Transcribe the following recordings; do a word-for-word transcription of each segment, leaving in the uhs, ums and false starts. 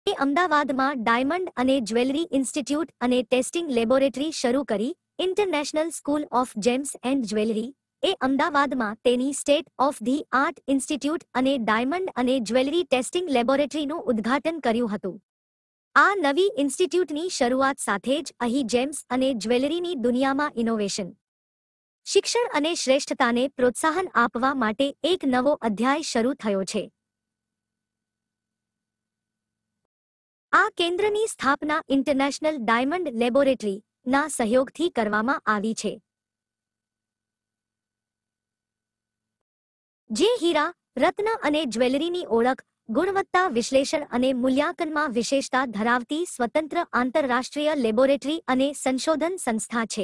એ અમદાવાદમાં ડાયમંડ અને jewellery institute અને ટેસ્ટિંગ લેબોરેટરી શરૂ કરી. International school of gems and jewellery એ અમદાવાદમાં તેની state of the art institute અને ડાયમંડ અને જ્વેલરી ટેસ્ટિંગ લેબોરેટરીનું ઉદ્ઘાટન કર્યું હતું. આ નવી ઇન્સ્ટિટ્યૂટની શરૂઆત સાથે જ અહીં જેમ્સ અને જ્વેલરીની દુનિયામાં ઇનોવેશન, શિક્ષણ અને શ્રેષ્ઠતાને પ્રોત્સાહન આપવા માટે એક નવો અધ્યાય શરૂ થયો છે. આ કેન્દ્રની સ્થાપના ઇન્ટરનેશનલ ડાયમંડ લેબોરેટરી ના સહયોગથી કરવામાં આવી છે, જે હીરા, રત્ન અને જ્વેલરીની ઓળખ, ગુણવત્તા વિશ્લેષણ અને મૂલ્યાંકનમાં વિશેષતા ધરાવતી સ્વતંત્ર આંતરરાષ્ટ્રીય લેબોરેટરી અને સંશોધન સંસ્થા છે.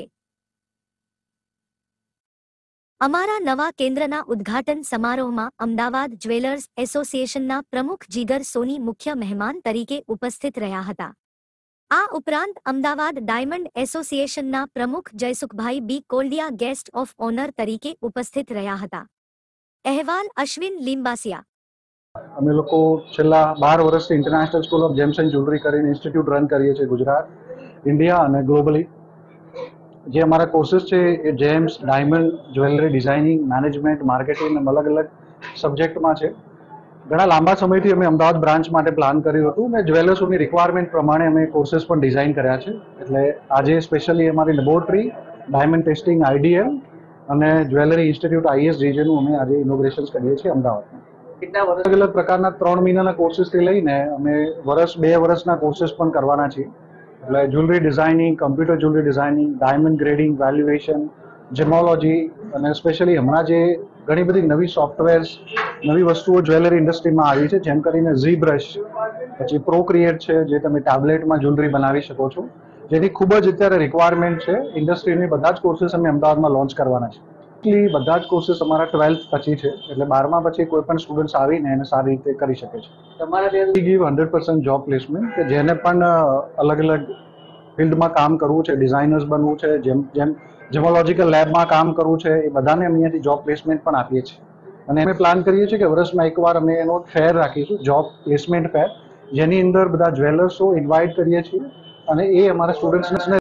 અમારા નવા કેન્દ્રના ઉદ્ઘાટન સમારોહમાં અમદાવાદ જ્વેલર્સ એસોસિએશનના પ્રમુખ જીગર સોની મુખ્ય મહેમાન તરીકે ઉપસ્થિત રહ્યા હતા. આ ઉપરાંત અમદાવાદ ડાયમંડ એસોસિએશનના પ્રમુખ Jaysukhbhai B Koldiya guest of honour તરીકે ઉપસ્થિત રહ્યા હતા. અહેવાલ અશ્વિન લીંબાસિયા. અમે લોકો છેલ્લા બાર વર્ષથી international school of gems and jewellery કરીને ઇન્સ્ટિટ્યૂટ રન કરીએ છીએ ગુજરાત, ઇન્ડિયા અને ગ્લોબલી. જે અમારા કોર્सेस છે એ gems, diamond, jewellery designing, management, marketing અને અલગ અલગ સબ્જેક્ટમાં છે. ઘણા લાંબા સમયથી અમે અમદાવાદ બ્રાન્ચ માટે પ્લાન કર્યું હતું અને જ્વેલર્સોની રિક્વાયરમેન્ટ પ્રમાણે અમે કોર્सेस પણ ડિઝાઇન કર્યા છે. એટલે આજે સ્પેશિયલી અમારી લેબોરેટરી, ડાયમંડ ટેસ્ટિંગ આઈડીએમ અને જ્વેલરી ઇન્સ્ટિટ્યૂટ આઈએસ જેનું અમે આજે ઇનોગ્રેશન કરીએ છીએ અમદાવાદમાં. કેટલા વર્ષ અલગ અલગ પ્રકારના ત્રણ મહિનાના કોર્सेसથી લઈને અમે વર્ષ બે વર્ષના કોર્सेस પણ કરવાના છીએ. એટલે jewellery designing, computer jewellery designing, diamond grading, valuation, gemology અને સ્પેશિયલી હમણાં જે ઘણી બધી નવી સોફ્ટવેર્સ, નવી વસ્તુઓ જ્વેલરી ઇન્ડસ્ટ્રીમાં આવી છે, જેમ કરીને ઝી બ્રશ, પછી પ્રોક્રિએટ છે, જે તમે ટેબ્લેટમાં જ્વેલરી બનાવી શકો છો, જેની ખૂબ જ અત્યારે રિક્વાયરમેન્ટ છે ઇન્ડસ્ટ્રીની. બધા જ કોર્सेस અમે અમદાવાદમાં લોન્ચ કરવાના છે. એટલી બધા જ કોર્सेस અમારા ટ્વેલ્થ પછી છે, એટલે બારમા પછી કોઈ પણ સ્ટુડન્ટ્સ આવીને એને સારી રીતે કરી શકે છે. તમારા ત્યાં give hundred percent job placement, કે જેને પણ અલગ અલગ ફિલ્ડમાં કામ કરવું છે, ડિઝાઇનર્સ બનવું છે, જેમ જેમ જેમોલોજીકલ લેબમાં કામ કરવું છે, એ બધાને અમે અહીંયાથી જોબ પ્લેસમેન્ટ પણ આપીએ છીએ. અને અમે પ્લાન કરીએ છીએ કે વર્ષમાં એકવાર અમે એનો ફેર રાખીશું, જોબ પ્લેસમેન્ટ ફેર, જેની અંદર બધા જ્વેલર્સો ઇન્વાઇટ કરીએ છીએ અને એ અમારા સ્ટુડન્ટ્સને